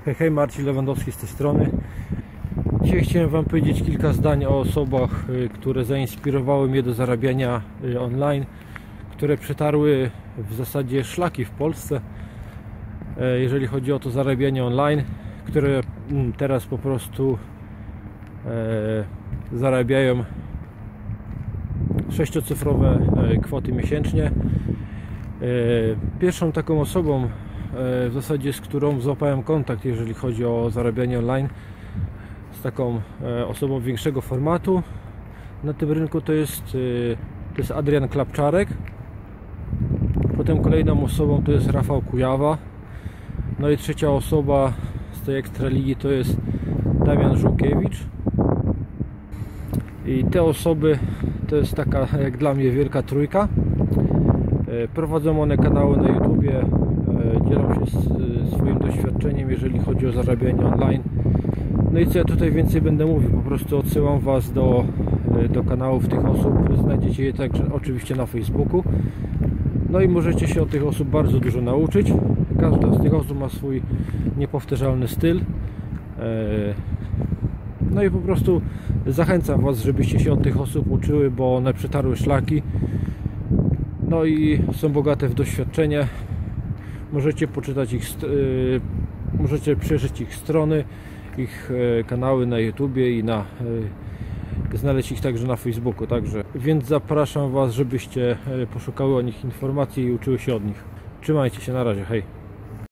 Hej, hej, Marcin Lewandowski z tej strony. Dzisiaj chciałem Wam powiedzieć kilka zdań o osobach, które zainspirowały mnie do zarabiania online, które przetarły w zasadzie szlaki w Polsce, jeżeli chodzi o to zarabianie online, które teraz po prostu zarabiają sześciocyfrowe kwoty miesięcznie. Pierwszą taką osobą w zasadzie, z którą złapałem kontakt, jeżeli chodzi o zarabianie online, z taką osobą większego formatu na tym rynku, to jest Adrian Klapczarek. Potem kolejną osobą to jest Rafał Kujawa. No i trzecia osoba z tej Ekstraligi to jest Damian Żółkiewicz. I te osoby to jest taka, jak dla mnie, wielka trójka. Prowadzą one kanały na YouTubie, dzielą się swoim doświadczeniem, jeżeli chodzi o zarabianie online. No i co ja tutaj więcej będę mówił, po prostu odsyłam Was do kanałów tych osób. Znajdziecie je także oczywiście na Facebooku. No i możecie się od tych osób bardzo dużo nauczyć. Każda z tych osób ma swój niepowtarzalny styl. No i po prostu zachęcam Was, żebyście się od tych osób uczyły, bo one przetarły szlaki. No i są bogate w doświadczenie. Możecie poczytać możecie przejrzeć ich strony, ich kanały na YouTubie i znaleźć ich także na Facebooku. Więc zapraszam Was, żebyście poszukały o nich informacji i uczyły się od nich. Trzymajcie się, na razie, hej.